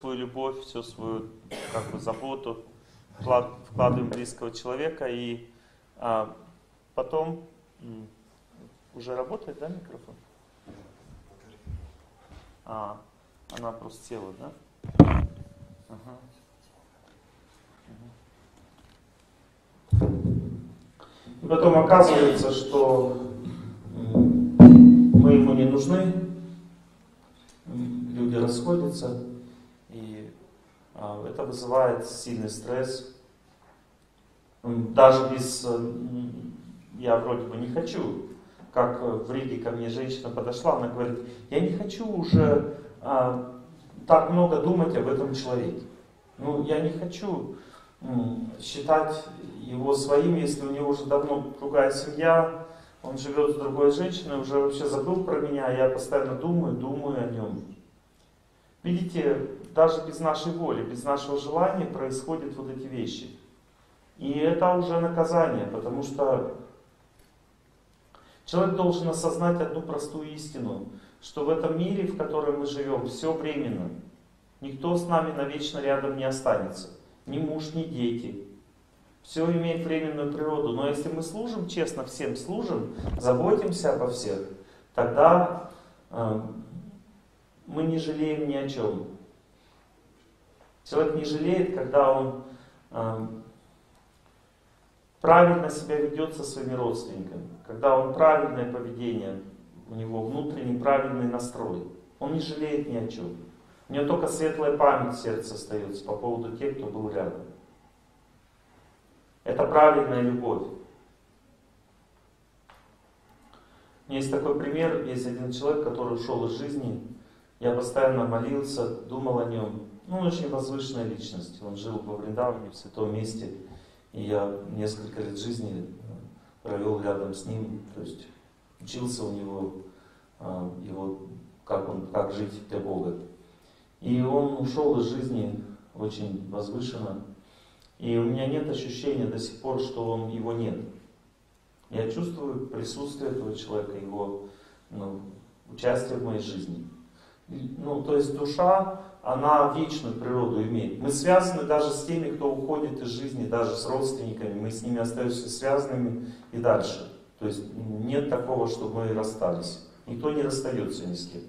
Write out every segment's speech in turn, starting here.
свою любовь, всю свою как бы заботу вкладываем в близкого человека, и потом уже работает, да, микрофон? Она просто села, да? Ага. И потом оказывается, что мы ему не нужны, люди расходятся, и это вызывает сильный стресс. Даже без «я вроде бы не хочу», как в Риге ко мне женщина подошла, она говорит: я не хочу уже так много думать об этом человеке. Ну, я не хочу считать его своим, если у него уже давно другая семья, он живет с другой женщиной, уже вообще забыл про меня, я постоянно думаю о нем. Видите, даже без нашей воли, без нашего желания происходят вот эти вещи. И это уже наказание, потому что человек должен осознать одну простую истину, что в этом мире, в котором мы живем, все временно. Никто с нами навечно рядом не останется. Ни муж, ни дети. Все имеет временную природу. Но если мы служим, честно всем служим, заботимся обо всех, тогда мы не жалеем ни о чем. Человек не жалеет, когда он правильно себя ведет со своими родственниками, когда он правильное поведение, у него внутренний правильный настрой. Он не жалеет ни о чем. У него только светлая память в сердце остается по поводу тех, кто был рядом. Это правильная любовь. У меня есть такой пример, есть один человек, который ушел из жизни. Я постоянно молился, думал о нем. Ну, он очень возвышенная личность. Он жил во Вриндаване, в святом месте. И я несколько лет жизни провел рядом с ним. То есть учился у него, как жить для Бога. И он ушел из жизни очень возвышенно. И у меня нет ощущения до сих пор, что его нет. Я чувствую присутствие этого человека, его участие в моей жизни. То есть душа, она вечную природу имеет. Мы связаны даже с теми, кто уходит из жизни, даже с родственниками. Мы с ними остаемся связанными и дальше. То есть нет такого, чтобы мы расстались. Никто не расстается ни с кем.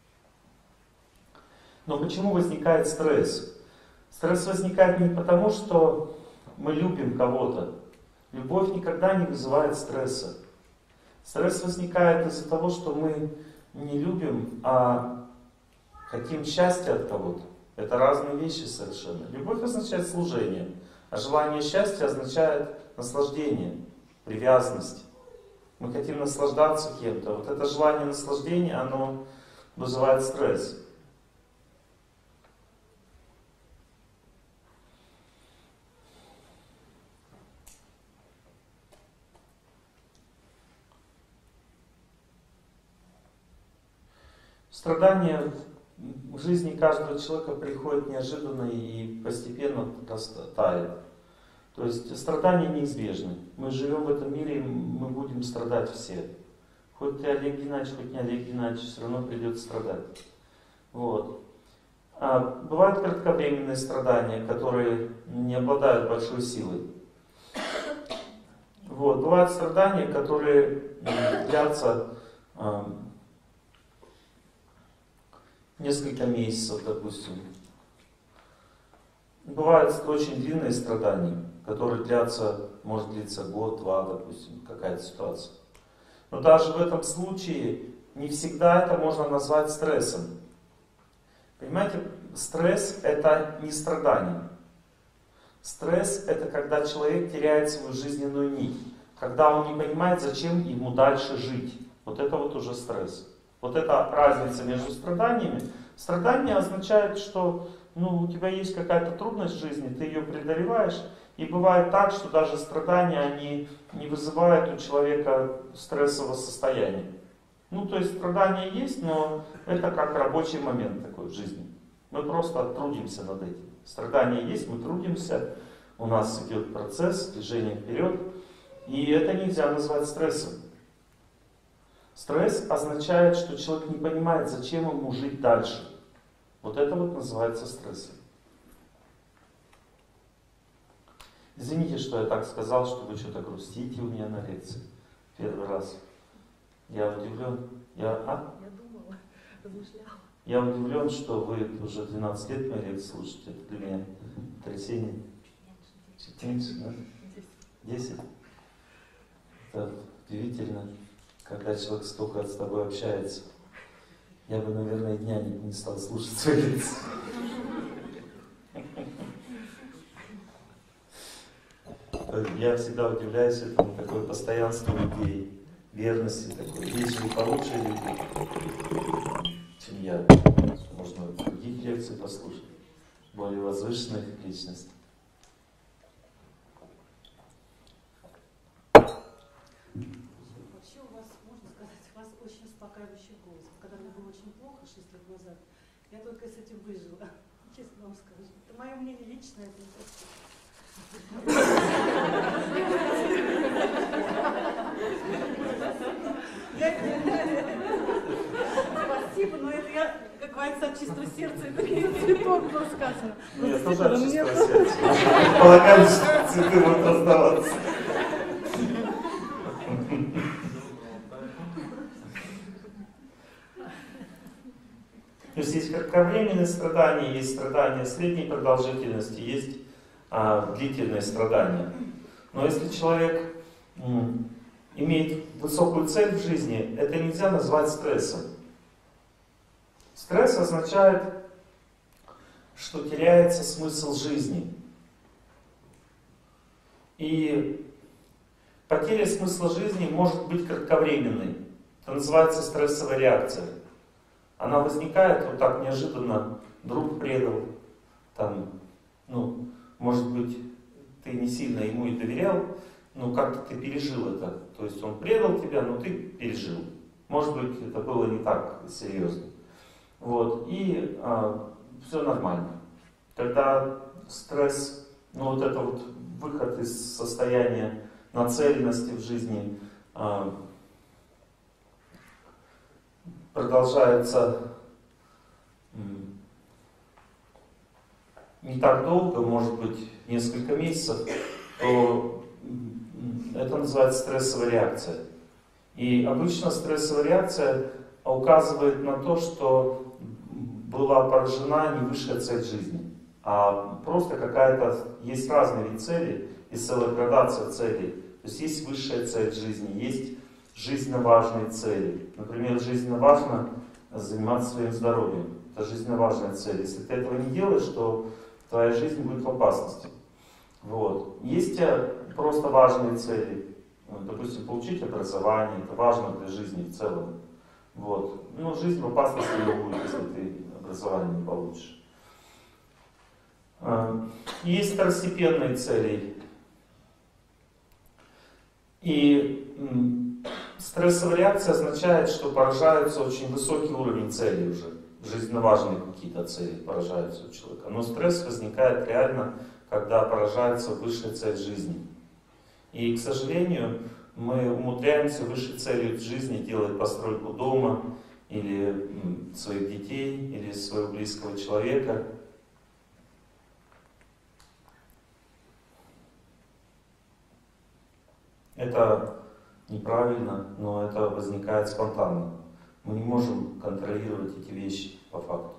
Но почему возникает стресс? Стресс возникает не потому, что мы любим кого-то. Любовь никогда не вызывает стресса. Стресс возникает из-за того, что мы не любим, а хотим счастья от кого-то. Это разные вещи совершенно. Любовь означает служение, а желание счастья означает наслаждение, привязанность. Мы хотим наслаждаться кем-то. Вот это желание наслаждения, оно вызывает стресс. Страдания в жизни каждого человека приходят неожиданно и постепенно тает. То есть страдания неизбежны. Мы живем в этом мире, и мы будем страдать все. Хоть ты Олег Геннадьевич, хоть не Олег Геннадьевич, все равно придется страдать. Вот. Бывают кратковременные страдания, которые не обладают большой силой. Вот. Бывают страдания, которые длятся несколько месяцев, допустим. Бывают очень длинные страдания, которые длятся, может длиться год-два, допустим, какая-то ситуация. Но даже в этом случае не всегда это можно назвать стрессом. Понимаете, стресс это не страдание. Стресс это когда человек теряет свою жизненную нить. Когда он не понимает, зачем ему дальше жить. Вот это вот уже стресс. Вот эта разница между страданиями. Страдание означает, что у тебя есть какая-то трудность в жизни, ты ее преодолеваешь. И бывает так, что даже страдания, они не вызывают у человека стрессового состояния. То есть страдания есть, но это как рабочий момент такой в жизни. Мы просто трудимся над этим. Страдания есть, мы трудимся, у нас идет процесс движения вперед. И это нельзя назвать стрессом. Стресс означает, что человек не понимает, зачем ему жить дальше. Вот это вот называется стрессом. Извините, что я так сказал, что вы что-то грустите у меня на лекции. Первый раз. Я удивлен. Я думала, размышляла. Я удивлен, что вы уже 12 лет мои лекции слушаете. Это для меня потрясение. Чуть меньше, да? 10. Это удивительно, когда человек столько с тобой общается. Я бы, наверное, дня не стал слушать свои лекции. Я всегда удивляюсь этому, такое постоянство людей, верности такой. Есть же получше людей, чем я. Можно других лекций послушать, более возвышенных личностей. Вообще у вас, можно сказать, у вас очень успокаивающий голос. Когда мне было очень плохо 6 лет назад, я только с этим выжила. Честно вам скажу. Это мое мнение личное, это не так. Спасибо, но это я, как говорится, от чистого сердца, это не цветок было сказано. Я тоже от чистого сердца. Полагаю, что цветы будут раздаваться. То есть есть кратковременные страдания, есть страдания средней продолжительности, есть длительные страдания. Но если человек имеет высокую цель в жизни, это нельзя назвать стрессом. Стресс означает, что теряется смысл жизни. И потеря смысла жизни может быть кратковременной. Это называется стрессовая реакция. Она возникает вот так неожиданно, друг предал, там, может быть, ты не сильно ему и доверял, но как-то ты пережил это. То есть он предал тебя, но ты пережил. Может быть, это было не так серьезно. Вот, и все нормально. Когда стресс, вот это вот выход из состояния нацеленности в жизни продолжается не так долго, может быть, несколько месяцев, то это называется стрессовая реакция. И обычно стрессовая реакция указывает на то, что была поражена не высшая цель жизни, а просто какая-то, есть разные виды цели, есть целая градация целей. То есть есть высшая цель жизни, есть жизненно важные цели. Например, жизненно важно заниматься своим здоровьем. Это жизненно важная цель. Если ты этого не делаешь, то твоя жизнь будет в опасности. Вот. Есть просто важные цели. Допустим, получить образование. Это важно для жизни в целом. Вот. Но жизнь в опасности не будет, если ты образование не получишь. Есть второстепенные цели. И стрессовая реакция означает, что поражается очень высокий уровень целей уже. Жизненно важные какие-то цели поражаются у человека. Но стресс возникает реально, когда поражается высшая цель жизни. И, к сожалению, мы умудряемся высшей целью в жизни делать постройку дома, или своих детей, или своего близкого человека. Это неправильно, но это возникает спонтанно. Мы не можем контролировать эти вещи по факту.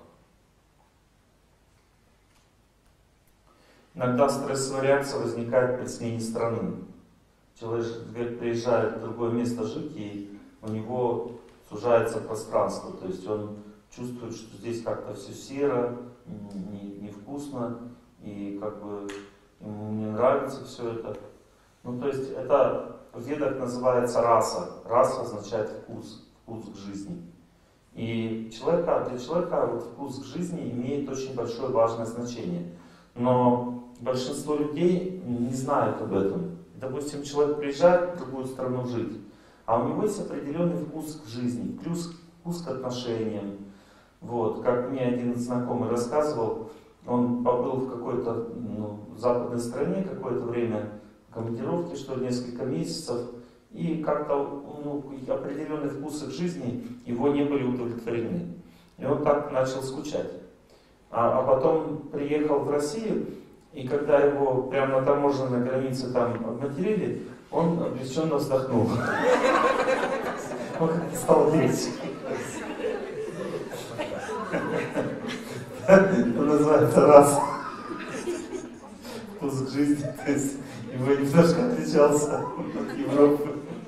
Иногда стрессовая реакция возникает при смене страны. Человек приезжает в другое место жить, и у него сужается пространство. То есть он чувствует, что здесь как-то все серо, невкусно, и как бы ему не нравится все это. То есть это в ведах называется раса. Раса означает вкус к жизни. И для человека вот вкус к жизни имеет очень большое важное значение. Но большинство людей не знают об этом. Допустим, человек приезжает в другую страну жить, а у него есть определенный вкус к жизни, вкус к отношениям. Вот, как мне один знакомый рассказывал, он побыл в какой-то западной стране какое-то время, командировки, что ли, несколько месяцев, и как-то определенные вкусы к жизни его не были удовлетворены. И он так начал скучать. А потом приехал в Россию, и когда его прямо на таможенной границе там обматерили, он облегченно вздохнул. Он как-то стал лечь. Это называется раз. Вкус к жизни, то есть его немножко отличался от Европы.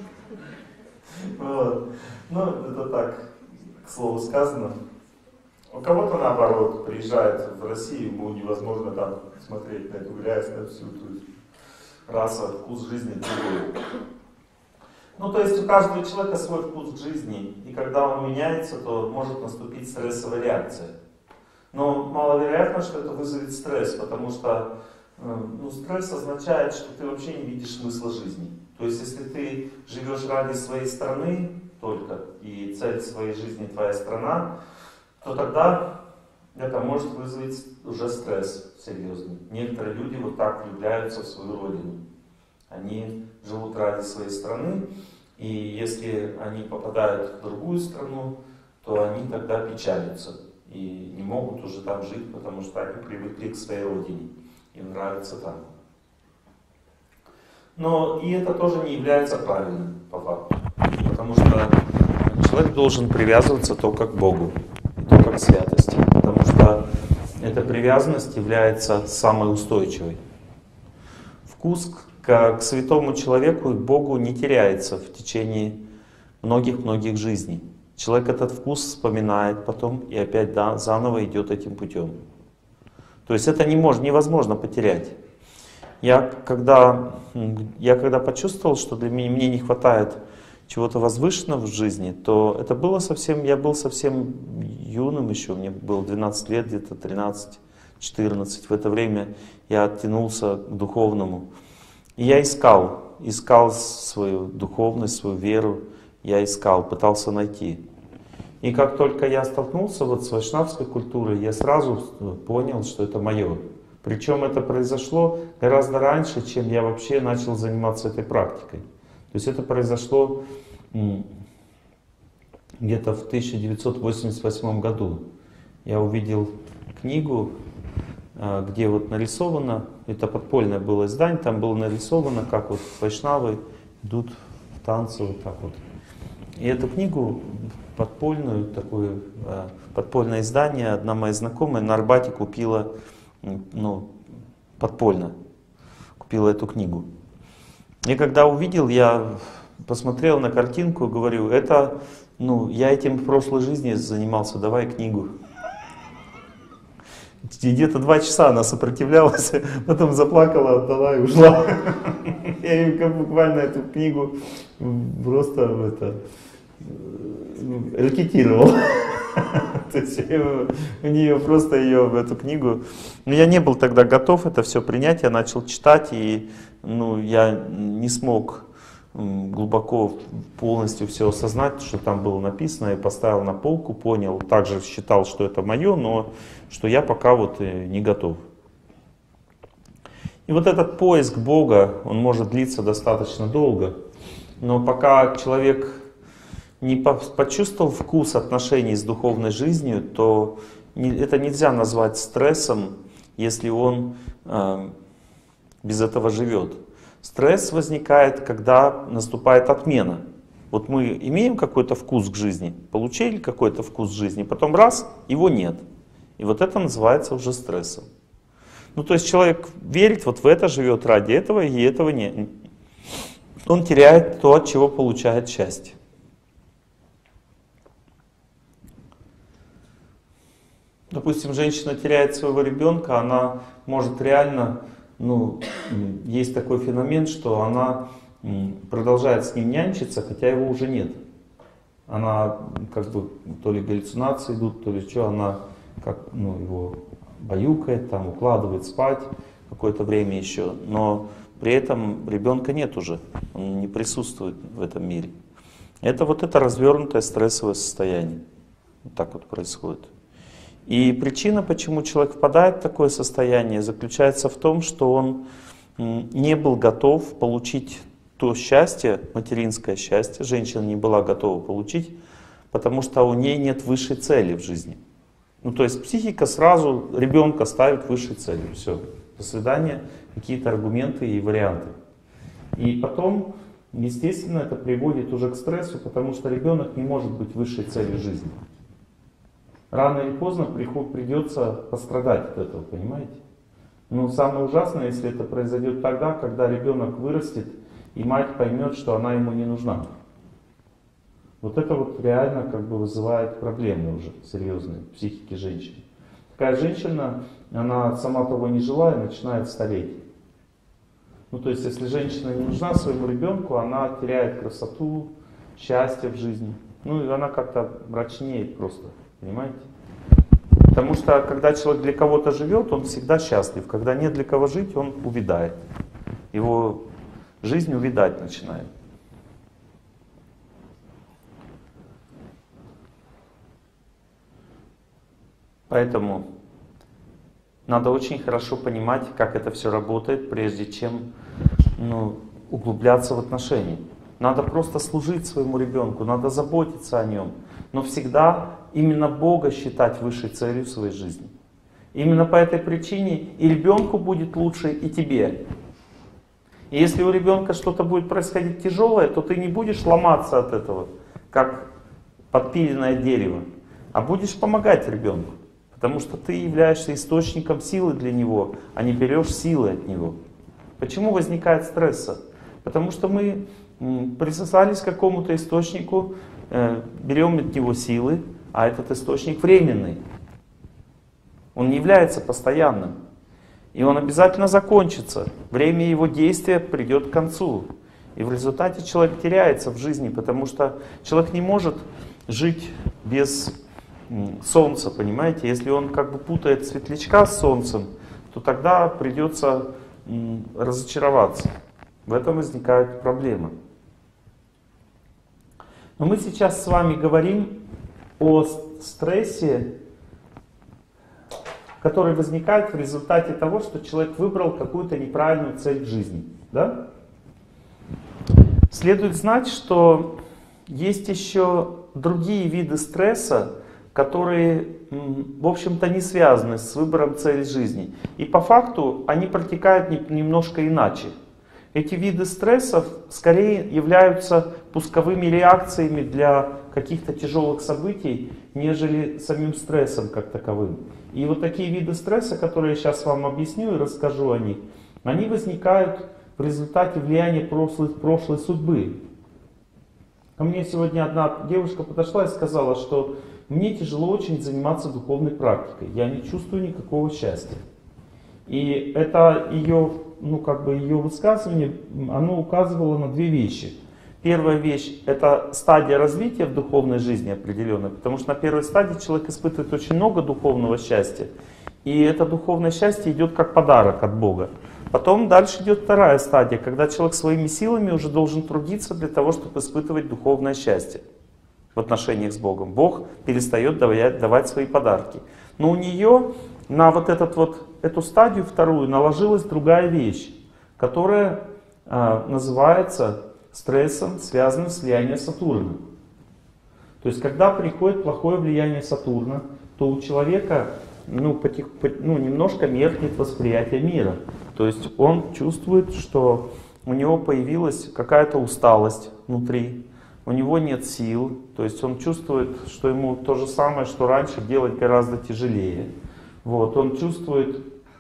Вот. Ну, это так, к слову сказано. У кого-то наоборот, приезжает в Россию, ему невозможно там смотреть на эту грязь, на всю эту раса, вкус жизни другой. Ну, то есть у каждого человека свой вкус к жизни, и когда он меняется, то может наступить стрессовая реакция. Но маловероятно, что это вызовет стресс, потому что стресс означает, что ты вообще не видишь смысла жизни. То есть если ты живешь ради своей страны только, и цель своей жизни твоя страна, то тогда это может вызвать уже стресс серьезный. Некоторые люди вот так влюбляются в свою родину. Они живут ради своей страны, и если они попадают в другую страну, то они тогда печалятся и не могут уже там жить, потому что они привыкли к своей родине, им нравится там. Но и это тоже не является правильным по факту, потому что человек должен привязываться только к Богу, только к святости, потому что эта привязанность является самой устойчивой. Вкус к святому человеку и к Богу не теряется в течение многих-многих жизней. Человек этот вкус вспоминает потом и опять заново идет этим путем. То есть это невозможно потерять. Я когда почувствовал, что для меня мне не хватает чего-то возвышенного в жизни, то это было я был совсем юным еще, мне было 12 лет, где-то 13-14. В это время я оттянулся к духовному. И я искал свою духовность, свою веру, пытался найти. И как только я столкнулся с вайшнавской культурой, я сразу понял, что это мое. Причем это произошло гораздо раньше, чем я вообще начал заниматься этой практикой. То есть это произошло где-то в 1988 году. Я увидел книгу, где вот нарисовано, это подпольное было издание, там было нарисовано, как вот вайшнавы идут в танцы вот так вот. И эту книгу подпольное издание, одна моя знакомая на Арбате купила, подпольно купила эту книгу. И когда увидел, я посмотрел на картинку и говорю, я этим в прошлой жизни занимался, давай книгу. Где-то 2 часа она сопротивлялась, потом заплакала, отдала и ушла. Я ее буквально эту книгу просто рекетировал. То есть у нее просто в эту книгу. Но я не был тогда готов это все принять, я начал читать, и я не смог глубоко, полностью все осознать, что там было написано, и поставил на полку, понял, также считал, что это мое, но что я пока не готов. И вот этот поиск Бога, он может длиться достаточно долго, но пока человек не почувствовал вкус отношений с духовной жизнью, то это нельзя назвать стрессом, если он без этого живет. Стресс возникает, когда наступает отмена. Вот мы имеем какой-то вкус к жизни, получили какой-то вкус жизни, потом раз, его нет. И вот это называется уже стрессом. То есть человек верит в это, живет ради этого, и этого нет. Он теряет то, от чего получает счастье. Допустим, женщина теряет своего ребенка, она может реально, есть такой феномен, что она продолжает с ним нянчиться, хотя его уже нет. Она то ли галлюцинации идут, то ли что, она его баюкает, укладывает спать какое-то время еще, но при этом ребенка нет уже, он не присутствует в этом мире. Это это развернутое стрессовое состояние. Вот так вот происходит. И причина, почему человек впадает в такое состояние, заключается в том, что он не был готов получить то счастье, материнское счастье, женщина не была готова получить, потому что у ней нет высшей цели в жизни. Ну, то есть психика сразу ребенка ставит высшей целью. Все. До свидания. Какие-то аргументы и варианты. И потом, естественно, это приводит уже к стрессу, потому что ребенок не может быть высшей целью жизни. Рано или поздно придется пострадать от этого, понимаете? Но самое ужасное, если это произойдет тогда, когда ребенок вырастет, и мать поймет, что она ему не нужна. Вот это вот реально как бы вызывает проблемы уже серьезные в психике женщины. Такая женщина, она сама того не желая, начинает стареть. Ну то есть, если женщина не нужна своему ребенку, она теряет красоту, счастье в жизни. Ну и она как-то мрачнеет просто, понимаете? Потому что когда человек для кого-то живет, он всегда счастлив. Когда нет для кого жить, он увядает. Его жизнь увядать начинает. Поэтому надо очень хорошо понимать, как это все работает, прежде чем углубляться в отношения. Надо просто служить своему ребенку, надо заботиться о нем. Но всегда именно Бога считать высшей целью своей жизни. Именно по этой причине и ребенку будет лучше, и тебе. И если у ребенка что-то будет происходить тяжелое, то ты не будешь ломаться от этого, как подпиленное дерево, а будешь помогать ребенку. Потому что ты являешься источником силы для него, а не берешь силы от него. Почему возникает стресс? Потому что мы присосались к какому-то источнику, берем от него силы, а этот источник временный. Он не является постоянным. И он обязательно закончится. Время его действия придет к концу. И в результате человек теряется в жизни, потому что человек не может жить без солнца, понимаете? Если он как бы путает светлячка с солнцем, то тогда придется разочароваться. В этом возникают проблемы. Но мы сейчас с вами говорим о стрессе, который возникает в результате того, что человек выбрал какую-то неправильную цель в жизни. Да? Следует знать, что есть еще другие виды стресса, которые, в общем-то, не связаны с выбором цели жизни. И по факту они протекают немножко иначе. Эти виды стрессов скорее являются пусковыми реакциями для каких-то тяжелых событий, нежели самим стрессом как таковым. И вот такие виды стресса, которые я сейчас вам объясню и расскажу о них, они возникают в результате влияния прошлой судьбы. Ко мне сегодня одна девушка подошла и сказала, что мне тяжело очень заниматься духовной практикой, я не чувствую никакого счастья. И это ее, ее высказывание, оно указывало на две вещи. Первая вещь — это стадия развития в духовной жизни определенная, потому что на первой стадии человек испытывает очень много духовного счастья. И это духовное счастье идет как подарок от Бога. Потом дальше идет вторая стадия, когда человек своими силами уже должен трудиться для того, чтобы испытывать духовное счастье в отношениях с Богом. Бог перестает давать свои подарки. Но у нее на эту стадию вторую наложилась другая вещь, которая называется стрессом, связанным с влиянием Сатурна. То есть, когда приходит плохое влияние Сатурна, то у человека немножко меркнет восприятие мира. То есть он чувствует, что у него появилась какая-то усталость внутри, у него нет сил, то есть он чувствует, что ему то же самое, что раньше, делать гораздо тяжелее. Он чувствует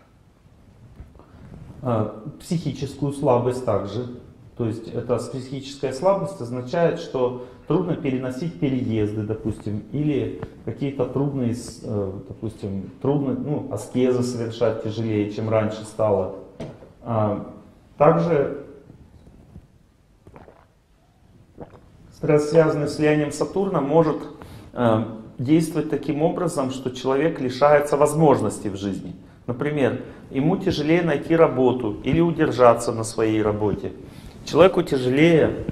психическую слабость также. То есть эта психическая слабость означает, что трудно переносить переезды, допустим, или какие-то трудные, аскезы совершать тяжелее, чем раньше стало. Также стресс, связанный с влиянием Сатурна, может действовать таким образом, что человек лишается возможностей в жизни. Например, ему тяжелее найти работу или удержаться на своей работе. Человеку тяжелее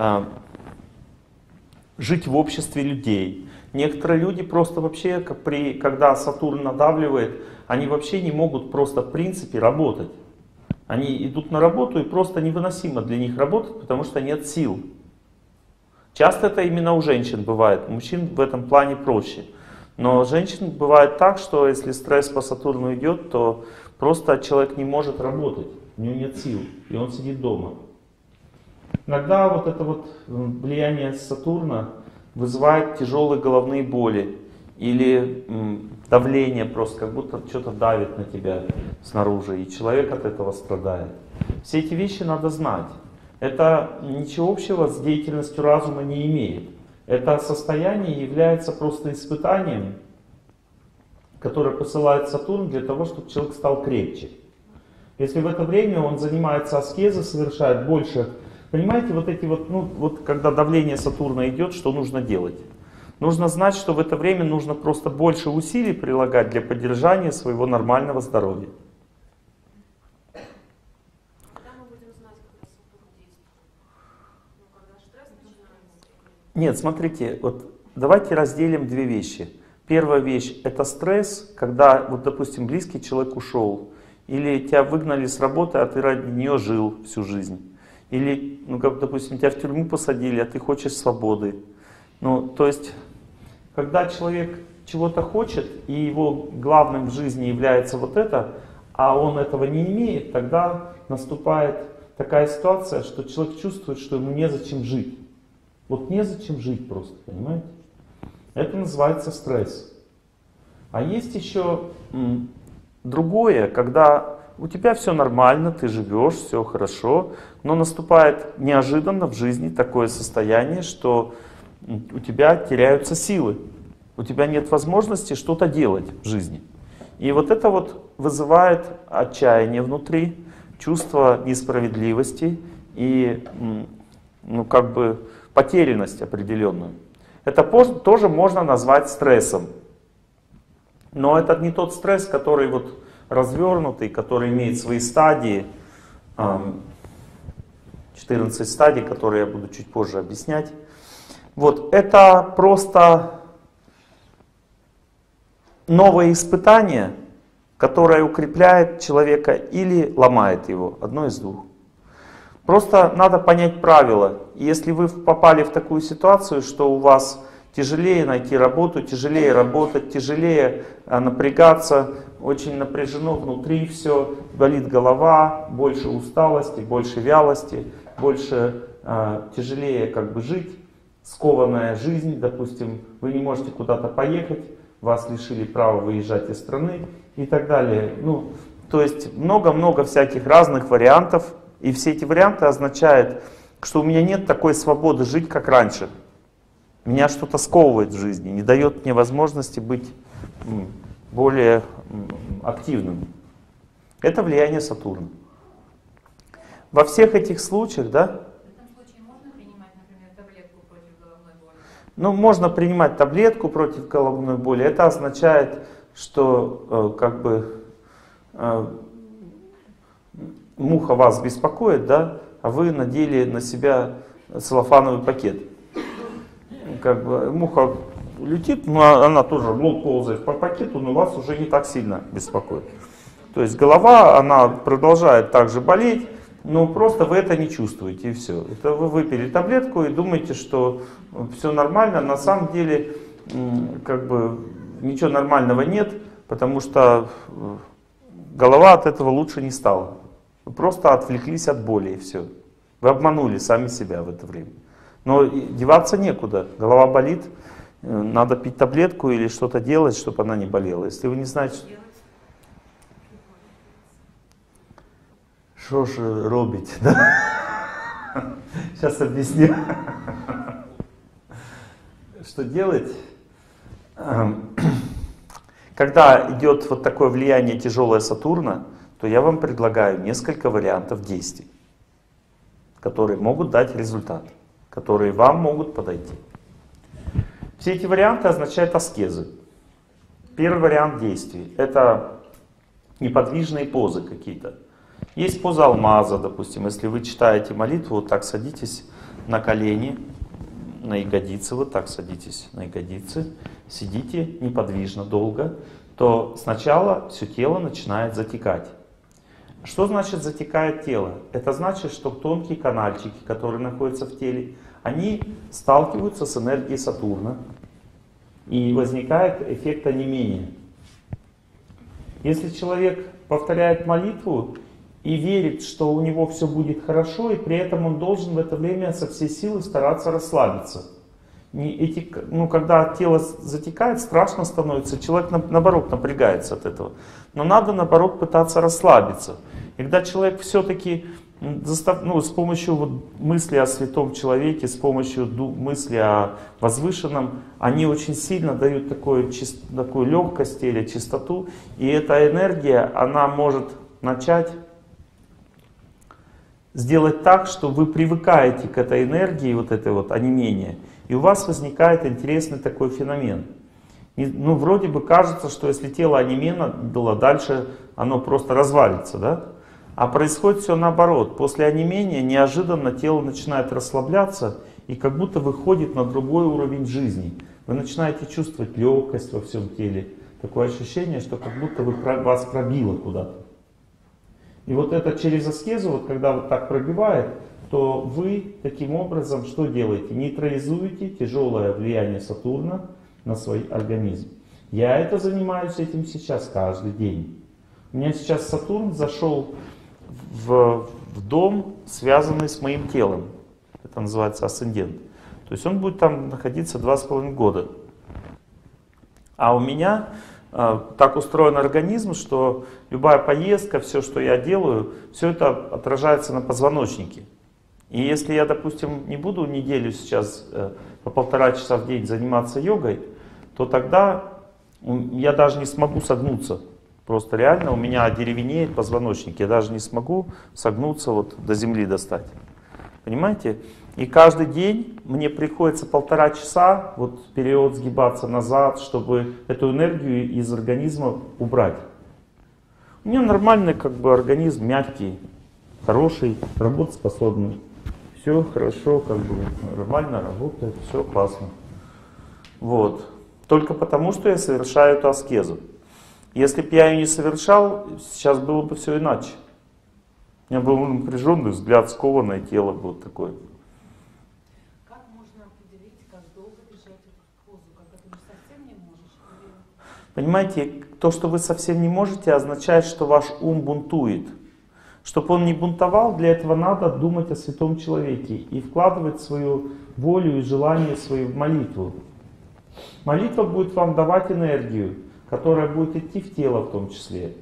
жить в обществе людей. Некоторые люди просто вообще, когда Сатурн надавливает, они вообще не могут просто в принципе работать. Они идут на работу и просто невыносимо для них работать, потому что нет сил. Часто это именно у женщин бывает, у мужчин в этом плане проще. Но женщин бывает так, что если стресс по Сатурну идет, то просто человек не может работать, у него нет сил, и он сидит дома. Иногда вот это вот влияние Сатурна вызывает тяжелые головные боли или давление просто, как будто что-то давит на тебя снаружи, и человек от этого страдает. Все эти вещи надо знать. Это ничего общего с деятельностью разума не имеет. Это состояние является просто испытанием, которое посылает Сатурн для того, чтобы человек стал крепче. Если в это время он занимается аскезой, совершает больше... Понимаете, вот эти вот, вот когда давление Сатурна идет, что нужно делать? Нужно знать, что в это время нужно просто больше усилий прилагать для поддержания своего нормального здоровья. Нет, смотрите, вот давайте разделим две вещи. Первая вещь — это стресс, когда, вот, допустим, близкий человек ушел, или тебя выгнали с работы, а ты ради нее жил всю жизнь. Или, как, допустим, тебя в тюрьму посадили, а ты хочешь свободы. То есть, когда человек чего-то хочет, и его главным в жизни является вот это, а он этого не имеет, тогда наступает такая ситуация, что человек чувствует, что ему незачем жить. Вот незачем жить просто, понимаете? Это называется стресс. А есть еще другое, когда у тебя все нормально, ты живешь, все хорошо, но наступает неожиданно в жизни такое состояние, что у тебя теряются силы, у тебя нет возможности что-то делать в жизни. И вот это вот вызывает отчаяние внутри, чувство несправедливости и потерянность определенную. Это тоже можно назвать стрессом. Но это не тот стресс, который вот развернутый, который имеет свои стадии, 14 стадий, которые я буду чуть позже объяснять. Вот, это просто новое испытание, которое укрепляет человека или ломает его, одно из двух. Просто надо понять правила. Если вы попали в такую ситуацию, что у вас тяжелее найти работу, тяжелее работать, тяжелее напрягаться, очень напряжено внутри все, болит голова, больше усталости, больше вялости, больше тяжелее жить, скованная жизнь, допустим, вы не можете куда-то поехать, вас лишили права выезжать из страны и так далее. То есть много-много всяких разных вариантов, и все эти варианты означают, что у меня нет такой свободы жить, как раньше. Меня что-то сковывает в жизни, не дает мне возможности быть более активным. Это влияние Сатурна. Во всех этих случаях, да? В этом случае можно принимать, например, таблетку против головной боли? Можно принимать таблетку против головной боли. Это означает, что муха вас беспокоит, да? А вы надели на себя целлофановый пакет. Муха летит, но она тоже ползает по пакету, но вас уже не так сильно беспокоит. То есть голова, она продолжает также болеть, но просто вы это не чувствуете, и все. Это вы выпили таблетку и думаете, что все нормально. На самом деле, ничего нормального нет, потому что голова от этого лучше не стала. Вы просто отвлеклись от боли, и все. Вы обманули сами себя в это время. Но деваться некуда. Голова болит, надо пить таблетку или что-то делать, чтобы она не болела. Если вы не знаете, что же робить, да? Сейчас объясню. Что делать? Когда идет вот такое влияние тяжелое Сатурна, то я вам предлагаю несколько вариантов действий, которые могут дать результат, которые вам могут подойти. Все эти варианты означают аскезы. Первый вариант действий — это неподвижные позы какие-то. Есть поза алмаза, допустим. Если вы читаете молитву, вот так садитесь на колени, на ягодицы, вот так садитесь на ягодицы, сидите неподвижно долго, то сначала все тело начинает затекать. Что значит затекает тело? Это значит, что тонкие канальчики, которые находятся в теле, они сталкиваются с энергией Сатурна. и возникает эффект онемения. Если человек повторяет молитву и верит, что у него все будет хорошо, и при этом он должен в это время со всей силы стараться расслабиться. Когда тело затекает, страшно становится, человек наоборот напрягается от этого. Но надо наоборот пытаться расслабиться. И когда человек все-таки с помощью мысли о святом человеке, с помощью мысли о возвышенном, они очень сильно дают такую легкость или чистоту. И эта энергия, она может начать сделать так, что вы привыкаете к этой энергии, вот этой вот онемения, и у вас возникает интересный такой феномен. Вроде бы кажется, что если тело онемело, дальше оно просто развалится, да? А происходит все наоборот. После онемения неожиданно тело начинает расслабляться и как будто выходит на другой уровень жизни. Вы начинаете чувствовать легкость во всем теле. Такое ощущение, что как будто вас пробило куда-то. И вот это через аскезу, когда вот так пробивает, то вы таким образом что делаете? Нейтрализуете тяжелое влияние Сатурна на свой организм. Я занимаюсь этим сейчас каждый день. У меня сейчас Сатурн зашел в дом, связанный с моим телом. Это называется асцендент. То есть он будет там находиться 2,5 года. А у меня так устроен организм, что любая поездка, все, что я делаю, все это отражается на позвоночнике. И если я, допустим, не буду неделю сейчас по 1,5 часа в день заниматься йогой, то тогда я даже не смогу согнуться. Просто реально у меня одеревенеет позвоночник. Я даже не смогу согнуться, до земли достать. Понимаете? И каждый день мне приходится 1,5 часа, вперед сгибаться назад, чтобы эту энергию из организма убрать. У меня нормальный организм, мягкий, хороший, работоспособный. Все хорошо, нормально работает, все классно. Только потому, что я совершаю эту аскезу. Если бы я ее не совершал, сейчас было бы все иначе. У меня был напряженный взгляд, скованное тело было такое. Как можно определить, как долго держать эту позу, когда ты совсем не можешь? Понимаете, то, что вы совсем не можете, означает, что ваш ум бунтует. Чтобы он не бунтовал, для этого надо думать о святом человеке и вкладывать свою волю и желание свою в молитву. Молитва будет вам давать энергию, которая будет идти в тело в том числе.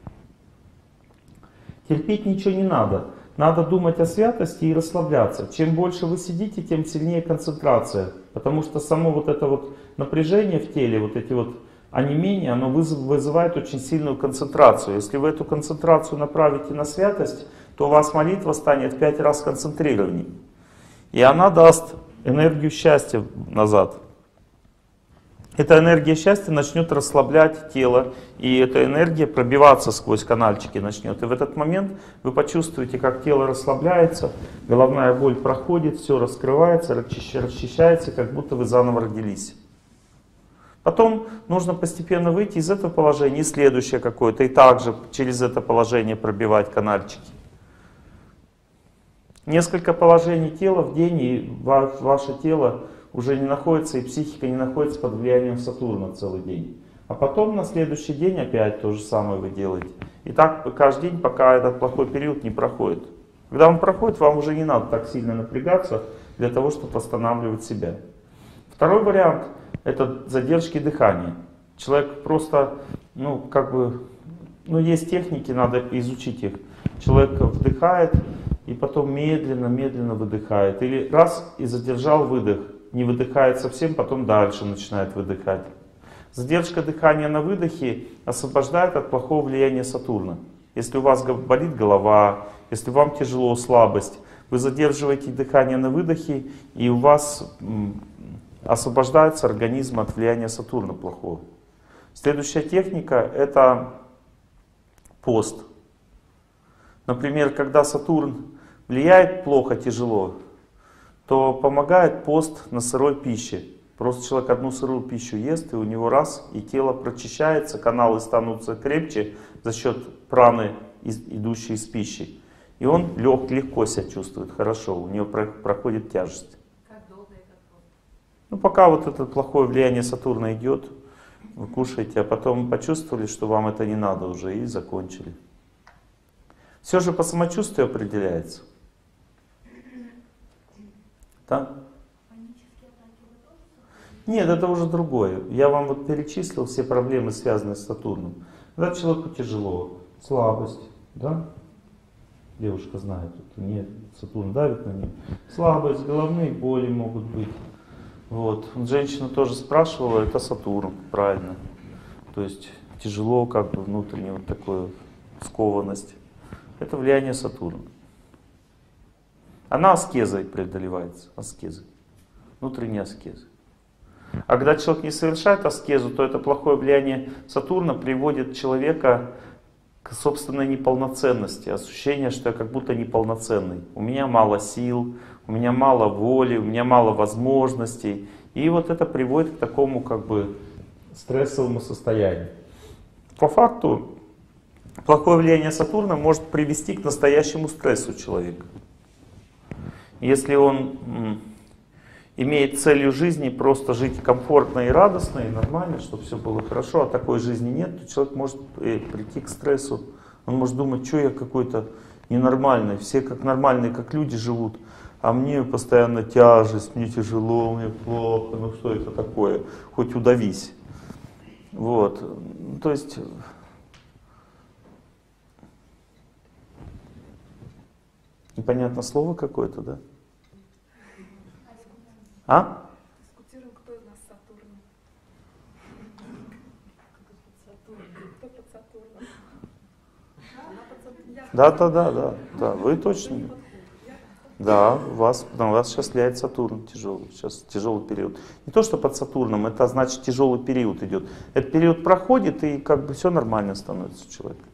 Терпеть ничего не надо. Надо думать о святости и расслабляться. Чем больше вы сидите, тем сильнее концентрация. Потому что само это напряжение в теле, эти онемения, оно вызывает очень сильную концентрацию. Если вы эту концентрацию направите на святость, то у вас молитва станет в 5 раз концентрированнее. И она даст энергию счастья назад. Эта энергия счастья начнет расслаблять тело, и эта энергия пробиваться сквозь канальчики начнет. И в этот момент вы почувствуете, как тело расслабляется, головная боль проходит, все раскрывается, расчищается, как будто вы заново родились. Потом нужно постепенно выйти из этого положения и следующее какое-то, и также через это положение пробивать канальчики. Несколько положений тела в день, и ваше тело уже не находится, и психика не находится под влиянием Сатурна целый день. А потом на следующий день опять то же самое вы делаете. И так каждый день, пока этот плохой период не проходит. Когда он проходит, вам уже не надо так сильно напрягаться для того, чтобы восстанавливать себя. Второй вариант — это задержки дыхания. Человек просто, есть техники, надо изучить их. Человек вдыхает и потом медленно выдыхает. Или раз и задержал выдох. Не выдыхает совсем, потом дальше начинает выдыхать. Задержка дыхания на выдохе освобождает от плохого влияния Сатурна. Если у вас болит голова, если вам тяжело, слабость, вы задерживаете дыхание на выдохе, и у вас освобождается организм от влияния Сатурна плохого. Следующая техника — это пост. Например, когда Сатурн влияет плохо, тяжело, то помогает пост на сырой пище. Просто человек одну сырую пищу ест, и у него раз, и тело прочищается, каналы станутся крепче за счет праны, идущей из пищи. И он легко себя чувствует, хорошо, у него проходит тяжесть. Как долго этот пост? Ну, пока вот это плохое влияние Сатурна идет, вы кушаете, а потом почувствовали, что вам это не надо уже, и закончили. Все же по самочувствию определяется. Да? Нет, это уже другое. Я вам вот перечислил все проблемы, связанные с Сатурном. Когда человеку тяжело, слабость, да? Девушка знает, это нет, Сатурн давит на нее. Слабость, головные боли могут быть. Вот. Женщина тоже спрашивала, это Сатурн, правильно. То есть тяжело, как бы внутренне вот такое, скованность. Это влияние Сатурна. Она аскезой преодолевается, аскезой. Внутренняя аскеза. А когда человек не совершает аскезу, то это плохое влияние Сатурна приводит человека к собственной неполноценности. Ощущение, что я как будто неполноценный. У меня мало сил, у меня мало воли, у меня мало возможностей. И вот это приводит к такому как бы стрессовому состоянию. По факту, плохое влияние Сатурна может привести к настоящему стрессу человека. Если он имеет целью жизни просто жить комфортно и радостно, и нормально, чтобы все было хорошо, а такой жизни нет, то человек может прийти к стрессу. Он может думать, что я какой-то ненормальный, все как нормальные, как люди живут, а мне постоянно тяжесть, мне тяжело, мне плохо, ну что это такое, хоть удавись. Вот, то есть... Непонятно слово какое-то, да? А? Дискутируем, кто из нас Сатурн. Кто под Сатурном? Да, вы точно. Да, на вас сейчас влияет Сатурн тяжелый, сейчас тяжелый период. Не то, что под Сатурном, это значит тяжелый период идет. Этот период проходит, и как бы все нормально становится у человека.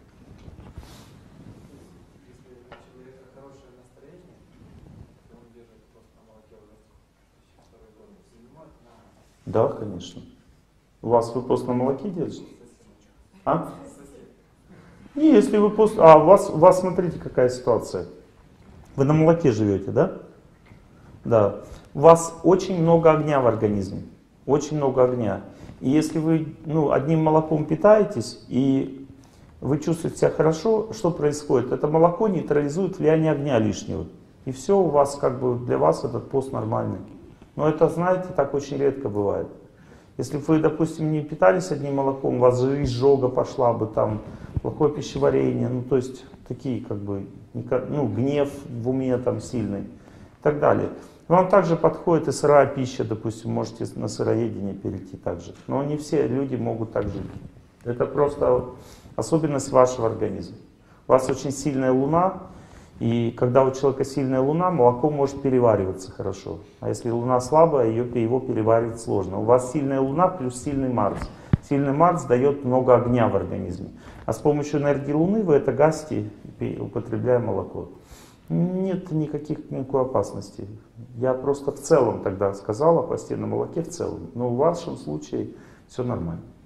Да, конечно. У вас вы пост на молоке держите? А? Не, если вы пост... А, у вас смотрите, какая ситуация. Вы на молоке живете, да? Да. У вас очень много огня в организме. Очень много огня. И если вы одним молоком питаетесь, и вы чувствуете себя хорошо, что происходит? Это молоко нейтрализует влияние огня лишнего. И все у вас, как бы, для вас этот пост нормальный. Но это, знаете, так очень редко бывает. Если бы вы, допустим, не питались одним молоком, у вас же изжога пошла бы, там, плохое пищеварение, то есть такие, как бы, гнев в уме там сильный и так далее. Вам также подходит и сырая пища, допустим, можете на сыроедение перейти также. Но не все люди могут так жить. Это просто особенность вашего организма. У вас очень сильная луна, и когда у человека сильная луна, молоко может перевариваться хорошо. А если луна слабая, его переваривать сложно. У вас сильная луна плюс сильный Марс. Сильный Марс дает много огня в организме. А с помощью энергии луны вы это гасите, употребляя молоко. Нет никакой опасности. Я просто в целом тогда сказал о посте на молоке в целом. Но в вашем случае все нормально.